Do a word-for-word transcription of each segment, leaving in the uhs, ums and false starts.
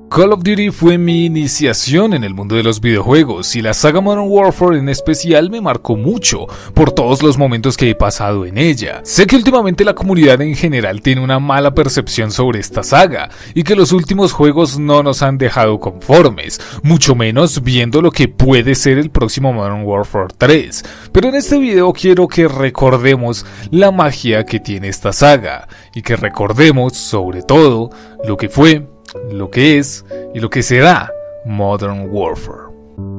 Call of Duty fue mi iniciación en el mundo de los videojuegos y la saga Modern Warfare en especial me marcó mucho por todos los momentos que he pasado en ella. Sé que últimamente la comunidad en general tiene una mala percepción sobre esta saga y que los últimos juegos no nos han dejado conformes, mucho menos viendo lo que puede ser el próximo Modern Warfare tres. Pero en este video quiero que recordemos la magia que tiene esta saga y que recordemos sobre todo lo que fue, lo que es y lo que será Modern Warfare.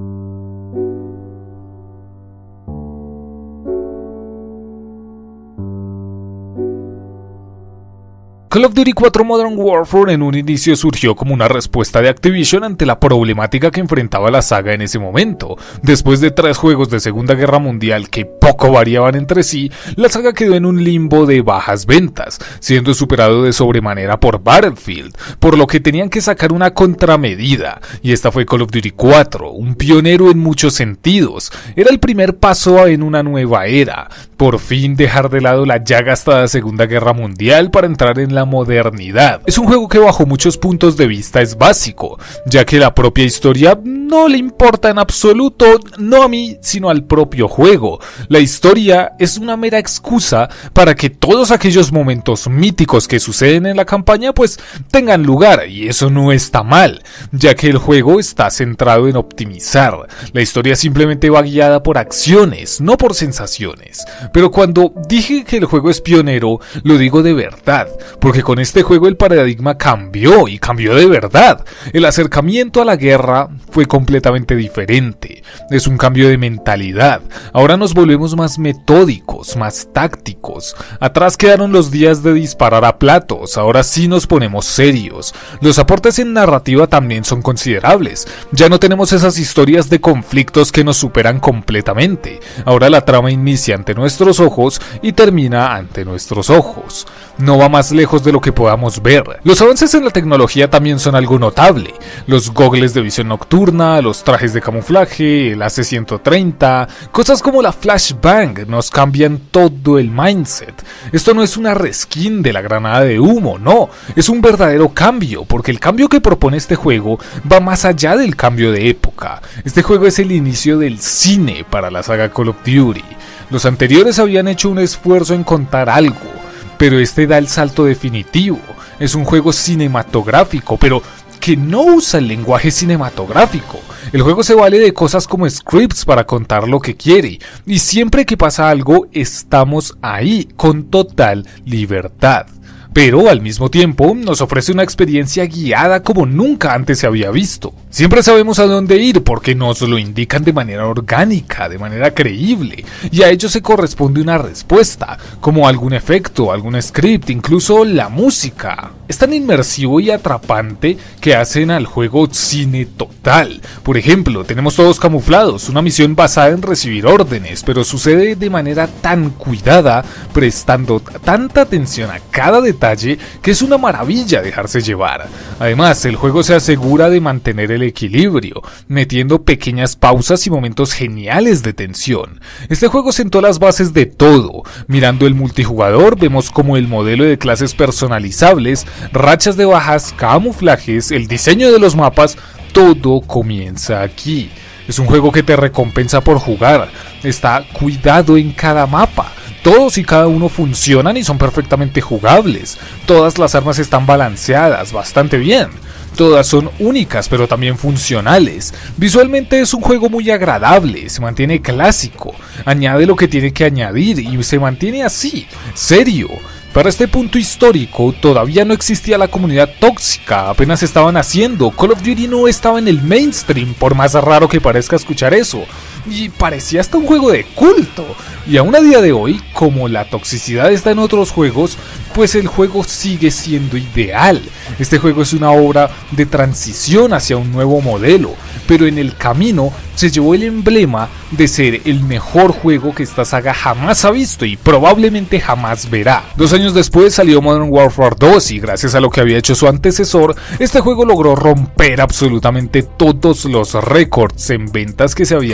Call of Duty cuatro Modern Warfare en un inicio surgió como una respuesta de Activision ante la problemática que enfrentaba la saga en ese momento. Después de tres juegos de Segunda Guerra Mundial que poco variaban entre sí, la saga quedó en un limbo de bajas ventas, siendo superado de sobremanera por Battlefield, por lo que tenían que sacar una contramedida, y esta fue Call of Duty cuatro, un pionero en muchos sentidos. Era el primer paso en una nueva era, por fin dejar de lado la ya gastada Segunda Guerra Mundial para entrar en la modernidad. Es un juego que bajo muchos puntos de vista es básico, ya que la propia historia no le importa en absoluto, no a mí, sino al propio juego. La historia es una mera excusa para que todos aquellos momentos míticos que suceden en la campaña pues tengan lugar, y eso no está mal, ya que el juego está centrado en optimizar. La historia simplemente va guiada por acciones, no por sensaciones. Pero cuando dije que el juego es pionero, lo digo de verdad, porque con este juego el paradigma cambió, y cambió de verdad. El acercamiento a la guerra fue completamente diferente. Es un cambio de mentalidad. Ahora nos volvemos más metódicos, más tácticos. Atrás quedaron los días de disparar a platos, ahora sí nos ponemos serios. Los aportes en narrativa también son considerables. Ya no tenemos esas historias de conflictos que nos superan completamente. Ahora la trama inicia ante nuestros ojos y termina ante nuestros ojos. No va más lejos de lo que podamos ver. Los avances en la tecnología también son algo notable. Los gogles de visión nocturna, los trajes de camuflaje, el A C ciento treinta, cosas como la flashbang nos cambian todo el mindset. Esto no es una reskin de la granada de humo, no, es un verdadero cambio, porque el cambio que propone este juego va más allá del cambio de época. Este juego es el inicio del cine para la saga Call of Duty. Los anteriores habían hecho un esfuerzo en contar algo, pero este da el salto definitivo. Es un juego cinematográfico, pero que no usa el lenguaje cinematográfico. El juego se vale de cosas como scripts para contar lo que quiere, y siempre que pasa algo estamos ahí con total libertad. Pero al mismo tiempo nos ofrece una experiencia guiada como nunca antes se había visto. Siempre sabemos a dónde ir porque nos lo indican de manera orgánica, de manera creíble, y a ello se corresponde una respuesta, como algún efecto, algún script, incluso la música. Es tan inmersivo y atrapante que hacen al juego cine total. Por ejemplo, tenemos todos camuflados, una misión basada en recibir órdenes, pero sucede de manera tan cuidada, prestando tanta atención a cada detalle, que es una maravilla dejarse llevar. Además, el juego se asegura de mantener el equilibrio, metiendo pequeñas pausas y momentos geniales de tensión. Este juego sentó las bases de todo. Mirando el multijugador, vemos como el modelo de clases personalizables, rachas de bajas, camuflajes, el diseño de los mapas, todo comienza aquí. Es un juego que te recompensa por jugar. Está cuidado en cada mapa. Todos y cada uno funcionan y son perfectamente jugables. Todas las armas están balanceadas bastante bien. Todas son únicas pero también funcionales. Visualmente es un juego muy agradable, se mantiene clásico, añade lo que tiene que añadir y se mantiene así, serio. Para este punto histórico todavía no existía la comunidad tóxica, apenas estaban haciendo. Call of Duty no estaba en el mainstream, por más raro que parezca escuchar eso, y parecía hasta un juego de culto. Y aún a día de hoy, como la toxicidad está en otros juegos, pues el juego sigue siendo ideal. Este juego es una obra de transición hacia un nuevo modelo, pero en el camino se llevó el emblema de ser el mejor juego que esta saga jamás ha visto y probablemente jamás verá. Dos años después salió Modern Warfare dos y gracias a lo que había hecho su antecesor, este juego logró romper absolutamente todos los récords en ventas que se habían establecido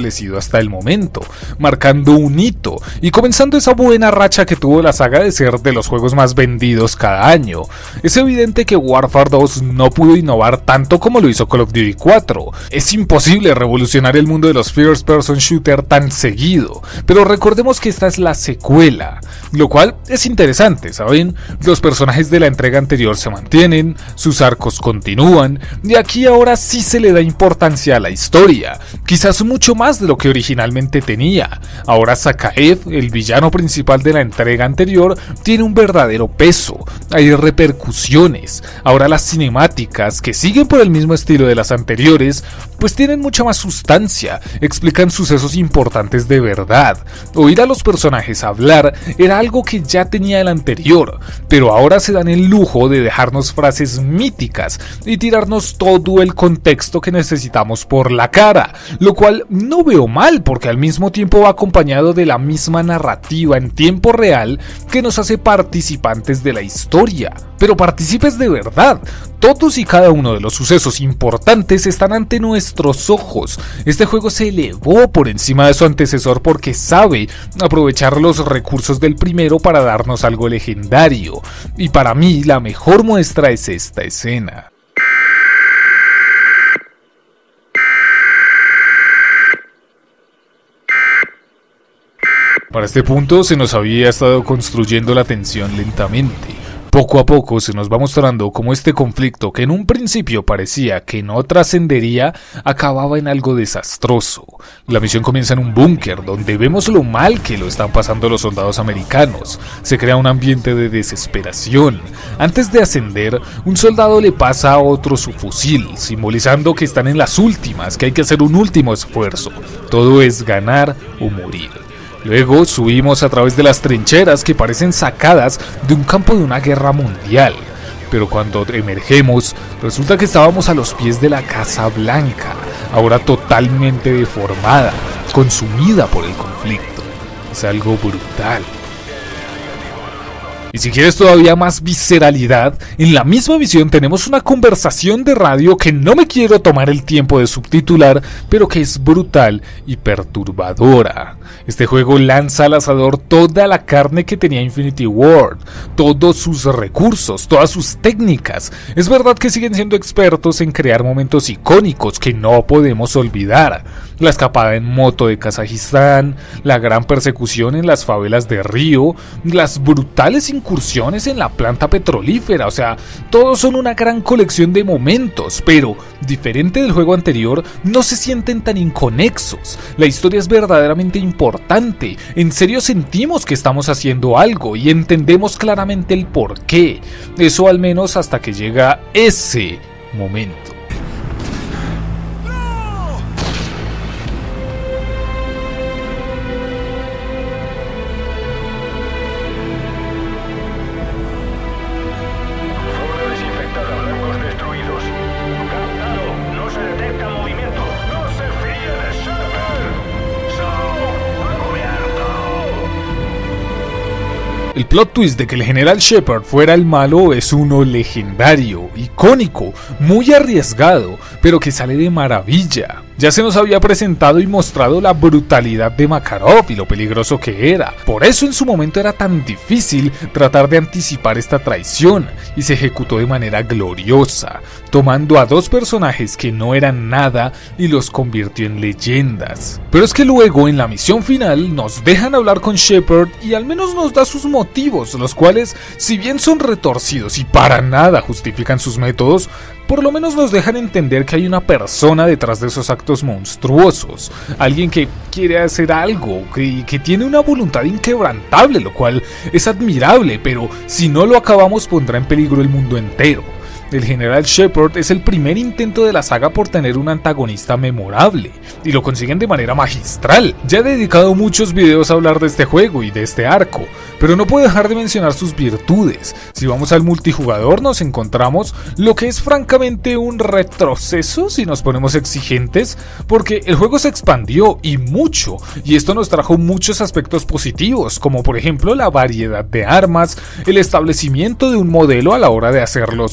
establecido hasta el momento, marcando un hito y comenzando esa buena racha que tuvo la saga de ser de los juegos más vendidos cada año. Es evidente que Warfare dos no pudo innovar tanto como lo hizo Call of Duty cuatro. Es imposible revolucionar el mundo de los first person shooter tan seguido, pero recordemos que esta es la secuela, lo cual es interesante, ¿saben? Los personajes de la entrega anterior se mantienen, sus arcos continúan, y aquí ahora sí se le da importancia a la historia, quizás mucho más de lo que originalmente tenía. Ahora Zakhaev, el villano principal de la entrega anterior, tiene un verdadero peso, hay repercusiones. Ahora las cinemáticas, que siguen por el mismo estilo de las anteriores, pues tienen mucha más sustancia, explican sucesos importantes de verdad. Oír a los personajes hablar era algo que ya tenía el anterior, pero ahora se dan el lujo de dejarnos frases míticas y tirarnos todo el contexto que necesitamos por la cara, lo cual no veo mal porque al mismo tiempo va acompañado de la misma narrativa en tiempo real que nos hace participantes de la historia, pero partícipes de verdad. Todos y cada uno de los sucesos importantes están ante nuestros ojos. Este juego se elevó por encima de su antecesor porque sabe aprovechar los recursos del primero para darnos algo legendario, y para mí la mejor muestra es esta escena. Para este punto se nos había estado construyendo la tensión lentamente. Poco a poco se nos va mostrando cómo este conflicto, que en un principio parecía que no trascendería, acababa en algo desastroso. La misión comienza en un búnker, donde vemos lo mal que lo están pasando los soldados americanos. Se crea un ambiente de desesperación. Antes de ascender, un soldado le pasa a otro su fusil, simbolizando que están en las últimas, que hay que hacer un último esfuerzo. Todo es ganar o morir. Luego subimos a través de las trincheras que parecen sacadas de un campo de una guerra mundial, pero cuando emergemos resulta que estábamos a los pies de la Casa Blanca, ahora totalmente deformada, consumida por el conflicto. Es algo brutal. Y si quieres todavía más visceralidad, en la misma misión tenemos una conversación de radio que no me quiero tomar el tiempo de subtitular, pero que es brutal y perturbadora. Este juego lanza al asador toda la carne que tenía Infinity Ward, todos sus recursos, todas sus técnicas. Es verdad que siguen siendo expertos en crear momentos icónicos que no podemos olvidar. La escapada en moto de Kazajistán, la gran persecución en las favelas de Río, las brutales incursiones en la planta petrolífera, o sea, todos son una gran colección de momentos, pero, diferente del juego anterior, no se sienten tan inconexos. La historia es verdaderamente importante, en serio sentimos que estamos haciendo algo y entendemos claramente el porqué, eso al menos hasta que llega ese momento. El plot twist de que el general Shepard fuera el malo es uno legendario, icónico, muy arriesgado, pero que sale de maravilla. Ya se nos había presentado y mostrado la brutalidad de Makarov y lo peligroso que era. Por eso en su momento era tan difícil tratar de anticipar esta traición, y se ejecutó de manera gloriosa, tomando a dos personajes que no eran nada y los convirtió en leyendas. Pero es que luego en la misión final nos dejan hablar con Shepard y al menos nos da sus motivos, los cuales, si bien son retorcidos y para nada justifican sus métodos, por lo menos nos dejan entender que hay una persona detrás de esos actos monstruosos, alguien que quiere hacer algo, que, que tiene una voluntad inquebrantable, lo cual es admirable, pero si no lo acabamos pondrá en peligro el mundo entero. El general Shepard es el primer intento de la saga por tener un antagonista memorable, y lo consiguen de manera magistral. Ya he dedicado muchos videos a hablar de este juego y de este arco, pero no puedo dejar de mencionar sus virtudes. Si vamos al multijugador nos encontramos lo que es francamente un retroceso si nos ponemos exigentes, porque el juego se expandió y mucho, y esto nos trajo muchos aspectos positivos, como por ejemplo la variedad de armas, el establecimiento de un modelo a la hora de hacer los mapas,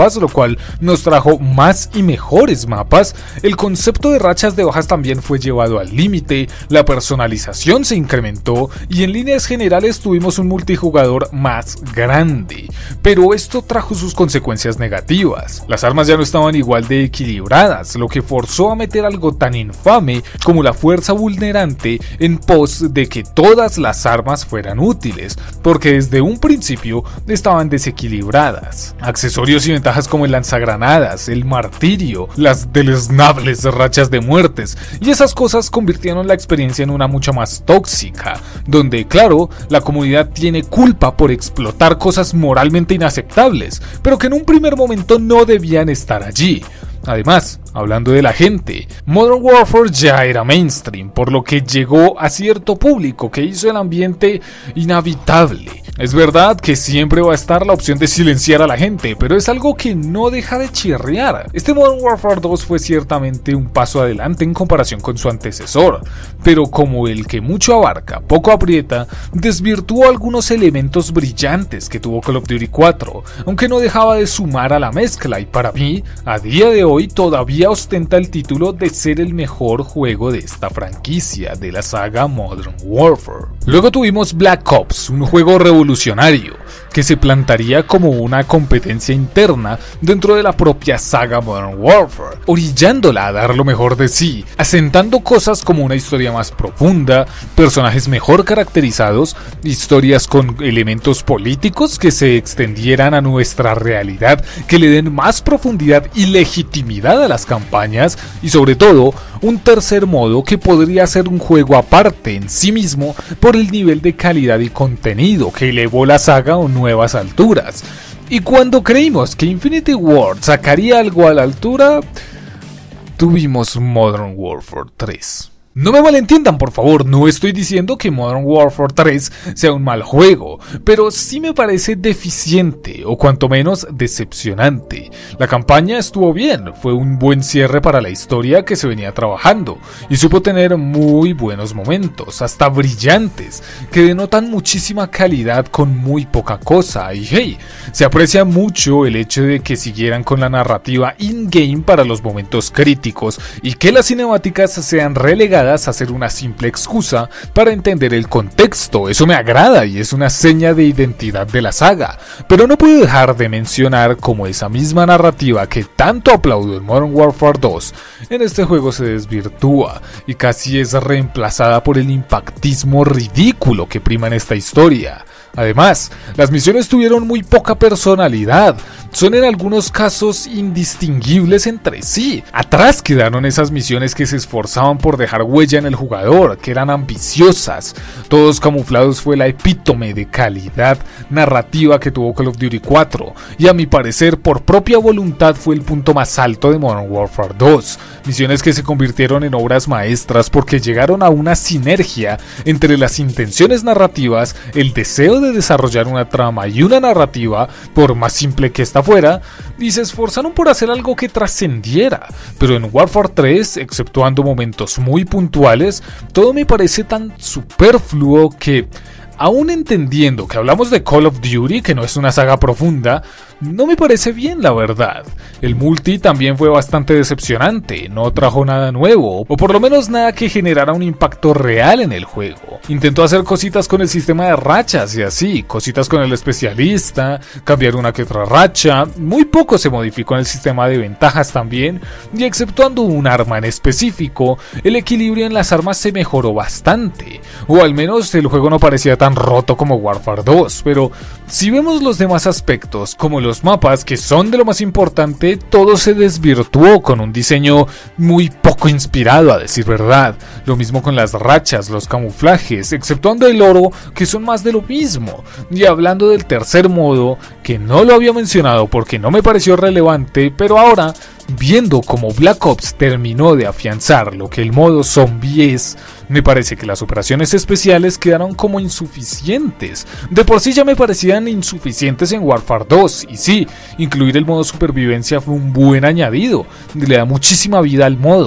mapas, lo cual nos trajo más y mejores mapas. El concepto de rachas de bajas también fue llevado al límite, la personalización se incrementó y en líneas generales tuvimos un multijugador más grande. Pero esto trajo sus consecuencias negativas. Las armas ya no estaban igual de equilibradas, lo que forzó a meter algo tan infame como la fuerza vulnerante en pos de que todas las armas fueran útiles, porque desde un principio estaban desequilibradas. Accesorios y ventajas como el lanzagranadas, el martirio, las deleznables rachas de muertes y esas cosas convirtieron la experiencia en una mucho más tóxica, donde claro, la comunidad tiene culpa por explotar cosas moralmente inaceptables, pero que en un primer momento no debían estar allí. Además, hablando de la gente, Modern Warfare ya era mainstream, por lo que llegó a cierto público que hizo el ambiente inhabitable. Es verdad que siempre va a estar la opción de silenciar a la gente, pero es algo que no deja de chirriar. Este Modern Warfare dos fue ciertamente un paso adelante en comparación con su antecesor, pero como el que mucho abarca, poco aprieta, desvirtuó algunos elementos brillantes que tuvo Call of Duty cuatro, aunque no dejaba de sumar a la mezcla y para mí, a día de hoy todavía ostenta el título de ser el mejor juego de esta franquicia de la saga Modern Warfare. Luego tuvimos Black Ops, un juego revolucionario que se plantaría como una competencia interna dentro de la propia saga Modern Warfare, orillándola a dar lo mejor de sí, asentando cosas como una historia más profunda, personajes mejor caracterizados, historias con elementos políticos que se extendieran a nuestra realidad, que le den más profundidad y legitimidad a las campañas y sobre todo un tercer modo que podría ser un juego aparte en sí mismo por el nivel de calidad y contenido que elevó la saga a nuevas alturas. Y cuando creímos que Infinity Ward sacaría algo a la altura, tuvimos Modern Warfare tres. No me malentiendan por favor, no estoy diciendo que Modern Warfare tres sea un mal juego, pero sí me parece deficiente o cuanto menos decepcionante. La campaña estuvo bien, fue un buen cierre para la historia que se venía trabajando y supo tener muy buenos momentos, hasta brillantes, que denotan muchísima calidad con muy poca cosa y hey, se aprecia mucho el hecho de que siguieran con la narrativa in-game para los momentos críticos y que las cinemáticas sean relegadas a ser una simple excusa para entender el contexto. Eso me agrada y es una seña de identidad de la saga, pero no puedo dejar de mencionar cómo esa misma narrativa que tanto aplaudo en Modern Warfare dos en este juego se desvirtúa y casi es reemplazada por el impactismo ridículo que prima en esta historia. Además, las misiones tuvieron muy poca personalidad, son en algunos casos indistinguibles entre sí. Atrás quedaron esas misiones que se esforzaban por dejar huella en el jugador, que eran ambiciosas. Todos Camuflados fue la epítome de calidad narrativa que tuvo Call of Duty cuatro, y a mi parecer por propia voluntad fue el punto más alto de Modern Warfare dos. Misiones que se convirtieron en obras maestras porque llegaron a una sinergia entre las intenciones narrativas, el deseo de desarrollar una trama y una narrativa, por más simple que esta fuera, y se esforzaron por hacer algo que trascendiera. Pero en Warfare tres, exceptuando momentos muy puntuales, todo me parece tan superfluo que, aún entendiendo que hablamos de Call of Duty, que no es una saga profunda, no me parece bien la verdad. El multi también fue bastante decepcionante, no trajo nada nuevo, o por lo menos nada que generara un impacto real en el juego. Intentó hacer cositas con el sistema de rachas y así, cositas con el especialista, cambiar una que otra racha, muy poco se modificó en el sistema de ventajas también, y exceptuando un arma en específico, el equilibrio en las armas se mejoró bastante, o al menos el juego no parecía tan roto como Warfare dos, pero si vemos los demás aspectos, como los mapas, que son de lo más importante, todo se desvirtuó con un diseño muy poco inspirado, a decir verdad. Lo mismo con las rachas, los camuflajes, exceptuando el oro, que son más de lo mismo. Y hablando del tercer modo, que no lo había mencionado porque no me pareció relevante, pero ahora, viendo cómo Black Ops terminó de afianzar lo que el modo zombie es, me parece que las operaciones especiales quedaron como insuficientes. De por sí ya me parecían insuficientes en Warfare dos, y sí, incluir el modo supervivencia fue un buen añadido, le da muchísima vida al modo,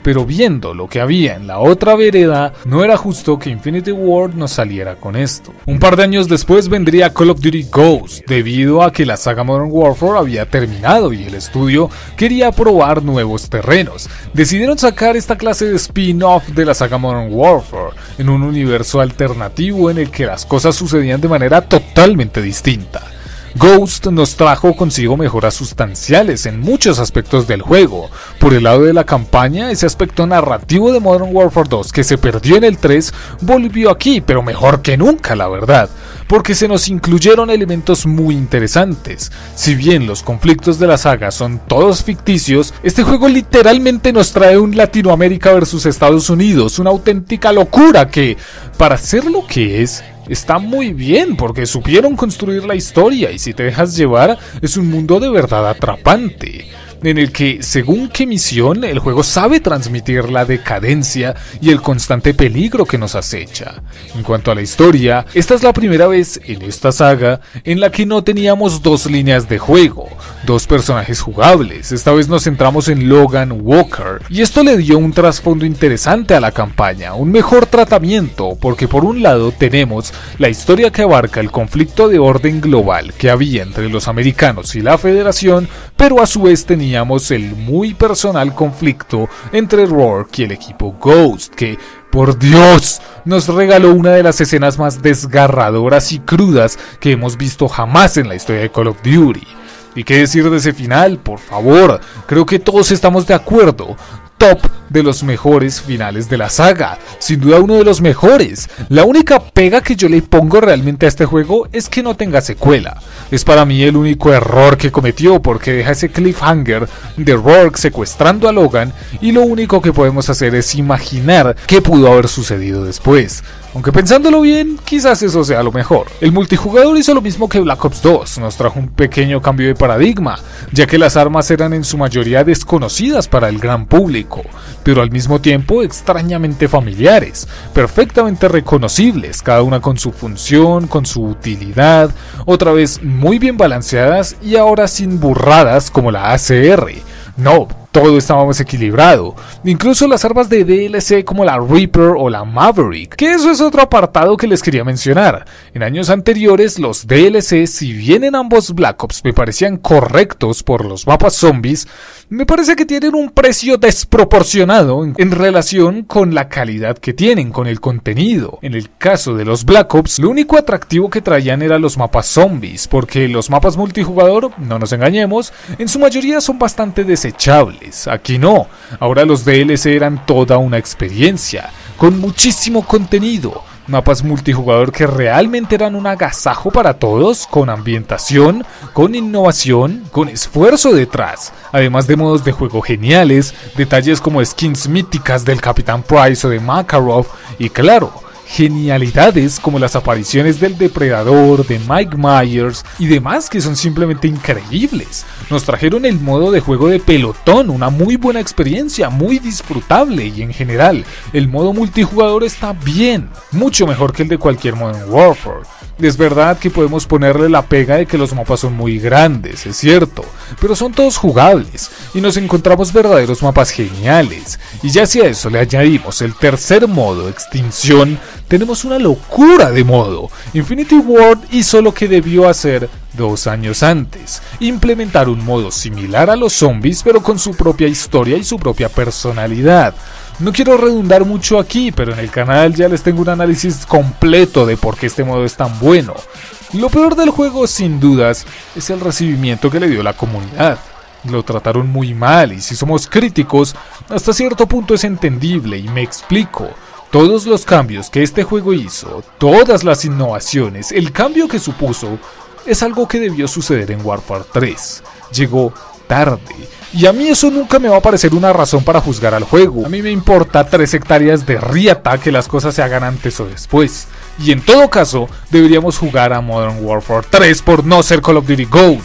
pero viendo lo que había en la otra vereda, no era justo que Infinity Ward nos saliera con esto. Un par de años después vendría Call of Duty Ghosts, debido a que la saga Modern Warfare había terminado y el estudio quería probar nuevos terrenos. Decidieron sacar esta clase de spin-off de la saga Modern Warfare, en un universo alternativo en el que las cosas sucedían de manera totalmente distinta. Ghost nos trajo consigo mejoras sustanciales en muchos aspectos del juego. Por el lado de la campaña, ese aspecto narrativo de Modern Warfare dos que se perdió en el tres volvió aquí, pero mejor que nunca, la verdad, porque se nos incluyeron elementos muy interesantes. Si bien los conflictos de la saga son todos ficticios, este juego literalmente nos trae un Latinoamérica versus Estados Unidos, una auténtica locura que, para ser lo que es, está muy bien porque supieron construir la historia y si te dejas llevar es un mundo de verdad atrapante, en el que según qué misión el juego sabe transmitir la decadencia y el constante peligro que nos acecha. En cuanto a la historia, esta es la primera vez en esta saga en la que no teníamos dos líneas de juego, dos personajes jugables. Esta vez nos centramos en Logan Walker y esto le dio un trasfondo interesante a la campaña, un mejor tratamiento, porque por un lado tenemos la historia que abarca el conflicto de orden global que había entre los americanos y la Federación, pero a su vez tenía Teníamos el muy personal conflicto entre Rourke y el equipo Ghost, que, por Dios, nos regaló una de las escenas más desgarradoras y crudas que hemos visto jamás en la historia de Call of Duty. ¿Y qué decir de ese final? Por favor, creo que todos estamos de acuerdo. Top de los mejores finales de la saga, sin duda uno de los mejores. La única pega que yo le pongo realmente a este juego es que no tenga secuela. Es para mí el único error que cometió porque deja ese cliffhanger de Rourke secuestrando a Logan y lo único que podemos hacer es imaginar qué pudo haber sucedido después. Aunque pensándolo bien, quizás eso sea lo mejor. El multijugador hizo lo mismo que Black Ops dos, nos trajo un pequeño cambio de paradigma, ya que las armas eran en su mayoría desconocidas para el gran público, pero al mismo tiempo extrañamente familiares, perfectamente reconocibles, cada una con su función, con su utilidad, otra vez muy bien balanceadas y ahora sin burradas como la A C R. No, todo estaba más equilibrado, incluso las armas de D L C como la Reaper o la Maverick, que eso es otro apartado que les quería mencionar. En años anteriores los D L C, si bien en ambos Black Ops me parecían correctos por los mapas zombies, me parece que tienen un precio desproporcionado en, en relación con la calidad que tienen, con el contenido. En el caso de los Black Ops, lo único atractivo que traían eran los mapas zombies, porque los mapas multijugador, no nos engañemos, en su mayoría son bastante desechables. Aquí no, ahora los D L C eran toda una experiencia, con muchísimo contenido, mapas multijugador que realmente eran un agasajo para todos, con ambientación, con innovación, con esfuerzo detrás, además de modos de juego geniales, detalles como skins míticas del Capitán Price o de Makarov, y claro, genialidades como las apariciones del Depredador, de Mike Myers y demás que son simplemente increíbles. Nos trajeron el modo de juego de pelotón, una muy buena experiencia, muy disfrutable, y en general el modo multijugador está bien, mucho mejor que el de cualquier Modern Warfare. Es verdad que podemos ponerle la pega de que los mapas son muy grandes, es cierto, pero son todos jugables y nos encontramos verdaderos mapas geniales. Y ya si a eso le añadimos el tercer modo, Extinción, tenemos una locura de modo. Infinity Ward hizo lo que debió hacer dos años antes, implementar un modo similar a los zombies pero con su propia historia y su propia personalidad. No quiero redundar mucho aquí, pero en el canal ya les tengo un análisis completo de por qué este modo es tan bueno. Lo peor del juego, sin dudas, es el recibimiento que le dio la comunidad. Lo trataron muy mal y si somos críticos, hasta cierto punto es entendible y me explico. Todos los cambios que este juego hizo, todas las innovaciones, el cambio que supuso, es algo que debió suceder en Warfare tres. Llegó tarde. Y a mí eso nunca me va a parecer una razón para juzgar al juego. A mí me importa tres hectáreas de riata que las cosas se hagan antes o después. Y en todo caso, deberíamos jugar a Modern Warfare tres por no ser Call of Duty Ghost.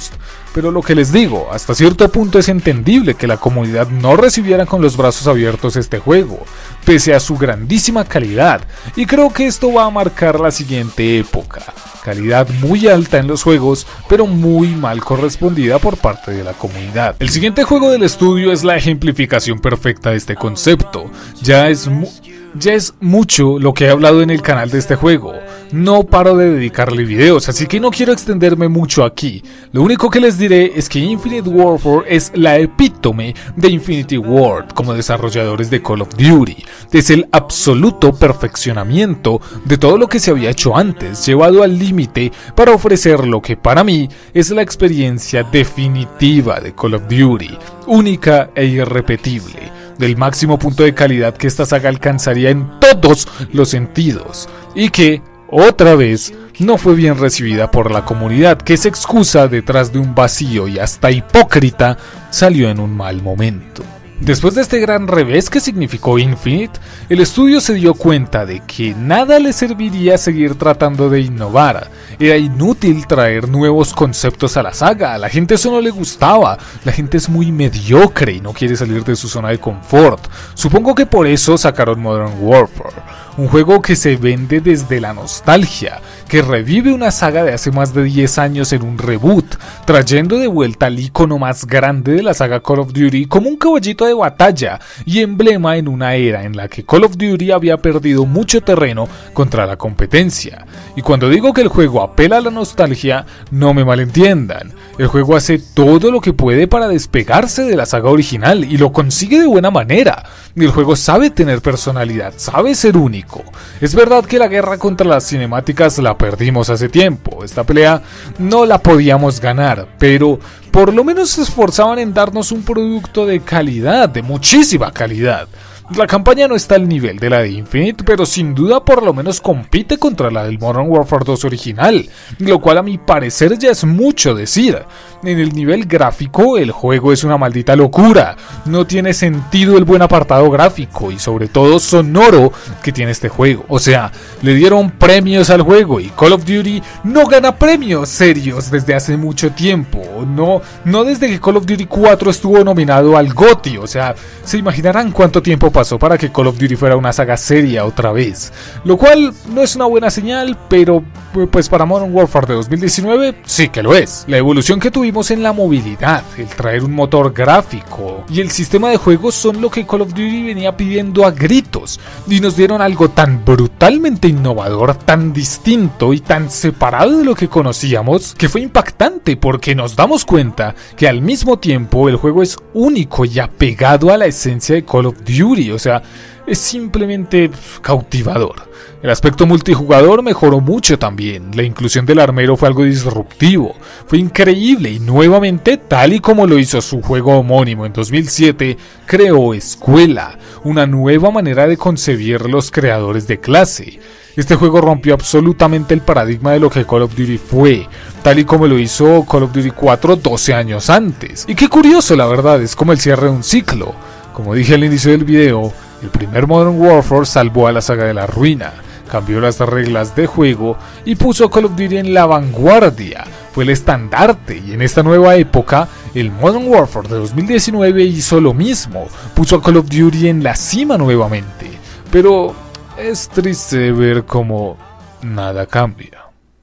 Pero lo que les digo, hasta cierto punto es entendible que la comunidad no recibiera con los brazos abiertos este juego, pese a su grandísima calidad, y creo que esto va a marcar la siguiente época. Calidad muy alta en los juegos, pero muy mal correspondida por parte de la comunidad. El siguiente juego del estudio es la ejemplificación perfecta de este concepto. Ya es mu- Ya es mucho lo que he hablado en el canal de este juego. No paro de dedicarle videos, así que no quiero extenderme mucho aquí. Lo único que les diré es que Infinite Warfare es la epítome de Infinity Ward como desarrolladores de Call of Duty. Es el absoluto perfeccionamiento de todo lo que se había hecho antes, llevado al límite para ofrecer lo que para mí es la experiencia definitiva de Call of Duty, única e irrepetible, del máximo punto de calidad que esta saga alcanzaría en todos los sentidos, y que, otra vez, no fue bien recibida por la comunidad, que se excusa detrás de un vacío y hasta hipócrita salió en un mal momento. Después de este gran revés que significó Infinite, el estudio se dio cuenta de que nada le serviría seguir tratando de innovar. Era inútil traer nuevos conceptos a la saga, a la gente eso no le gustaba, la gente es muy mediocre y no quiere salir de su zona de confort. Supongo que por eso sacaron Modern Warfare, un juego que se vende desde la nostalgia, que revive una saga de hace más de diez años en un reboot, trayendo de vuelta al icono más grande de la saga Call of Duty como un caballito de batalla y emblema en una era en la que Call of Duty había perdido mucho terreno contra la competencia. Y cuando digo que el juego apela a la nostalgia, no me malentiendan, el juego hace todo lo que puede para despegarse de la saga original y lo consigue de buena manera. El juego sabe tener personalidad, sabe ser único. Es verdad que la guerra contra las cinemáticas la perdimos hace tiempo, esta pelea no la podíamos ganar, pero por lo menos se esforzaban en darnos un producto de calidad, de muchísima calidad. La campaña no está al nivel de la de Infinite, pero sin duda por lo menos compite contra la del Modern Warfare dos original, lo cual a mi parecer ya es mucho decir. En el nivel gráfico el juego es una maldita locura, no tiene sentido el buen apartado gráfico y sobre todo sonoro que tiene este juego. O sea, le dieron premios al juego y Call of Duty no gana premios serios desde hace mucho tiempo, no, no desde que Call of Duty cuatro estuvo nominado al GOTY, o sea, se imaginarán cuánto tiempo pasó para que Call of Duty fuera una saga seria otra vez, lo cual no es una buena señal, pero pues para Modern Warfare de dos mil diecinueve sí que lo es. La evolución que tuvimos en la movilidad, el traer un motor gráfico y el sistema de juego son lo que Call of Duty venía pidiendo a gritos, y nos dieron algo tan brutalmente innovador, tan distinto y tan separado de lo que conocíamos, que fue impactante porque nos damos cuenta que al mismo tiempo el juego es único y apegado a la esencia de Call of Duty. O sea, es simplemente cautivador. El aspecto multijugador mejoró mucho también, la inclusión del armero fue algo disruptivo, fue increíble y nuevamente, tal y como lo hizo su juego homónimo en dos mil siete, creó Escuela, una nueva manera de concebir los creadores de clase. Este juego rompió absolutamente el paradigma de lo que Call of Duty fue, tal y como lo hizo Call of Duty cuatro doce años antes. Y qué curioso, la verdad, es como el cierre de un ciclo. Como dije al inicio del video, el primer Modern Warfare salvó a la saga de la ruina, cambió las reglas de juego y puso a Call of Duty en la vanguardia, fue el estandarte, y en esta nueva época, el Modern Warfare de dos mil diecinueve hizo lo mismo, puso a Call of Duty en la cima nuevamente, pero es triste ver cómo nada cambia.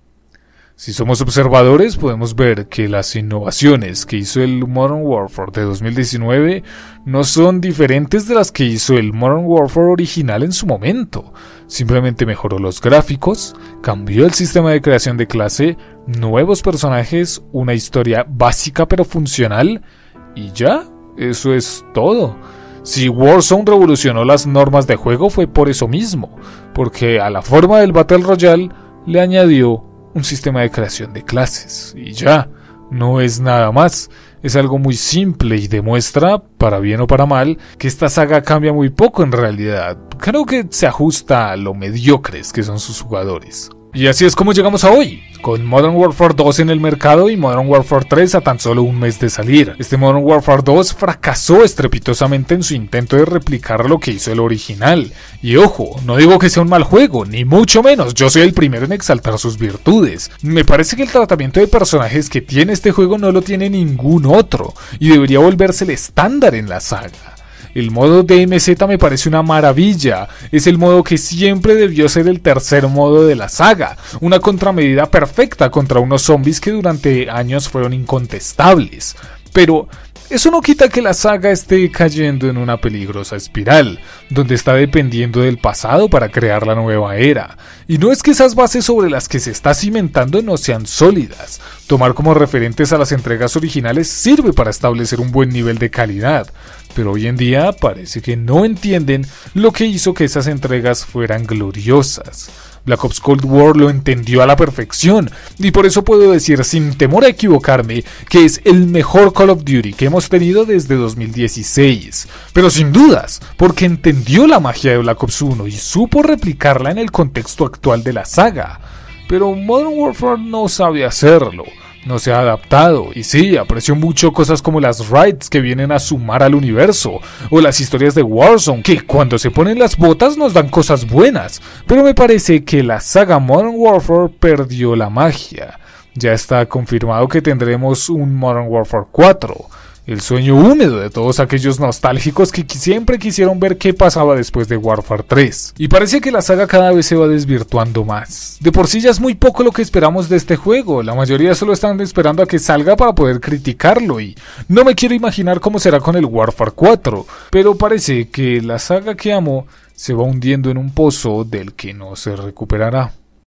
Si somos observadores, podemos ver que las innovaciones que hizo el Modern Warfare de dos mil diecinueve no son diferentes de las que hizo el Modern Warfare original en su momento. Simplemente mejoró los gráficos, cambió el sistema de creación de clase, nuevos personajes, una historia básica pero funcional, y ya, eso es todo. Si Warzone revolucionó las normas de juego fue por eso mismo, porque a la forma del Battle Royale le añadió un sistema de creación de clases, y ya, no es nada más, es algo muy simple y demuestra, para bien o para mal, que esta saga cambia muy poco en realidad. Creo que se ajusta a lo mediocres que son sus jugadores. Y así es como llegamos a hoy, con Modern Warfare dos en el mercado y Modern Warfare tres a tan solo un mes de salir. Este Modern Warfare dos fracasó estrepitosamente en su intento de replicar lo que hizo el original. Y ojo, no digo que sea un mal juego, ni mucho menos, yo soy el primero en exaltar sus virtudes. Me parece que el tratamiento de personajes que tiene este juego no lo tiene ningún otro, y debería volverse el estándar en la saga. El modo D M Z me parece una maravilla, es el modo que siempre debió ser el tercer modo de la saga, una contramedida perfecta contra unos zombies que durante años fueron incontestables. Pero eso no quita que la saga esté cayendo en una peligrosa espiral, donde está dependiendo del pasado para crear la nueva era. Y no es que esas bases sobre las que se está cimentando no sean sólidas. Tomar como referentes a las entregas originales sirve para establecer un buen nivel de calidad, pero hoy en día parece que no entienden lo que hizo que esas entregas fueran gloriosas. Black Ops Cold War lo entendió a la perfección, y por eso puedo decir sin temor a equivocarme que es el mejor Call of Duty que hemos tenido desde dos mil dieciséis. Pero sin dudas, porque entendió la magia de Black Ops uno y supo replicarla en el contexto actual de la saga. Pero Modern Warfare no sabe hacerlo. No se ha adaptado, y sí, aprecio mucho cosas como las raids que vienen a sumar al universo, o las historias de Warzone, que cuando se ponen las botas nos dan cosas buenas, pero me parece que la saga Modern Warfare perdió la magia. Ya está confirmado que tendremos un Modern Warfare cuatro, el sueño húmedo de todos aquellos nostálgicos que siempre quisieron ver qué pasaba después de Warfare tres. Y parece que la saga cada vez se va desvirtuando más. De por sí ya es muy poco lo que esperamos de este juego, la mayoría solo están esperando a que salga para poder criticarlo y no me quiero imaginar cómo será con el Warfare cuatro, pero parece que la saga que amo se va hundiendo en un pozo del que no se recuperará.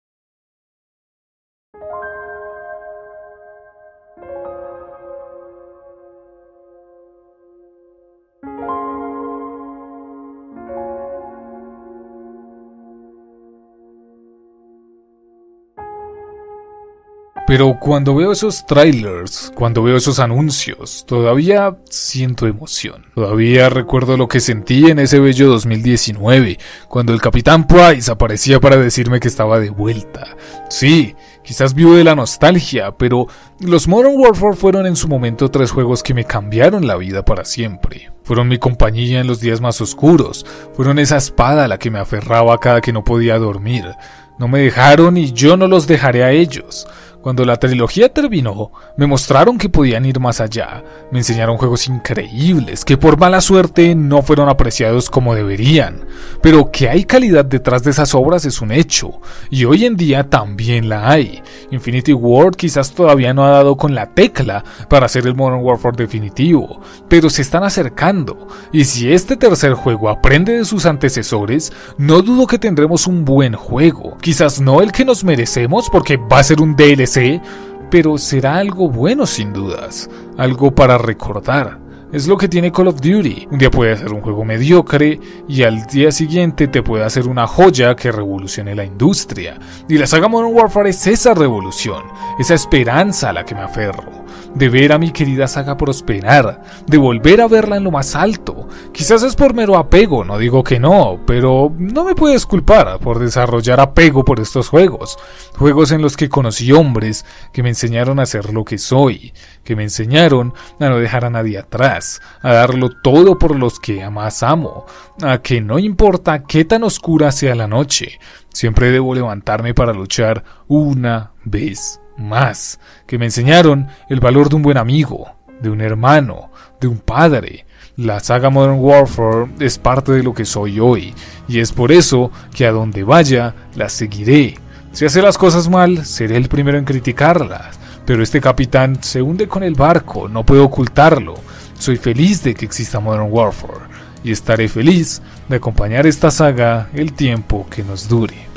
Pero cuando veo esos trailers, cuando veo esos anuncios, todavía siento emoción. Todavía recuerdo lo que sentí en ese bello dos mil diecinueve, cuando el Capitán Price aparecía para decirme que estaba de vuelta. Sí, quizás vivo de la nostalgia, pero los Modern Warfare fueron en su momento tres juegos que me cambiaron la vida para siempre. Fueron mi compañía en los días más oscuros, fueron esa espada a la que me aferraba cada que no podía dormir. No me dejaron y yo no los dejaré a ellos. Cuando la trilogía terminó, me mostraron que podían ir más allá, me enseñaron juegos increíbles que por mala suerte no fueron apreciados como deberían, pero que hay calidad detrás de esas obras es un hecho, y hoy en día también la hay. Infinity Ward quizás todavía no ha dado con la tecla para hacer el Modern Warfare definitivo, pero se están acercando, y si este tercer juego aprende de sus antecesores, no dudo que tendremos un buen juego, quizás no el que nos merecemos porque va a ser un D L C, pero será algo bueno sin dudas, algo para recordar. Es lo que tiene Call of Duty, un día puede ser un juego mediocre y al día siguiente te puede hacer una joya que revolucione la industria, y la saga Modern Warfare es esa revolución, esa esperanza a la que me aferro, de ver a mi querida saga prosperar, de volver a verla en lo más alto. Quizás es por mero apego, no digo que no, pero no me puedes culpar por desarrollar apego por estos juegos, juegos en los que conocí hombres que me enseñaron a ser lo que soy, que me enseñaron a no dejar a nadie atrás, a darlo todo por los que más amo, a que no importa qué tan oscura sea la noche, siempre debo levantarme para luchar una vez más, que me enseñaron el valor de un buen amigo, de un hermano, de un padre. La saga Modern Warfare es parte de lo que soy hoy, y es por eso que a donde vaya, la seguiré. Si hace las cosas mal, seré el primero en criticarlas, pero este capitán se hunde con el barco, no puedo ocultarlo. Soy feliz de que exista Modern Warfare, y estaré feliz de acompañar esta saga el tiempo que nos dure.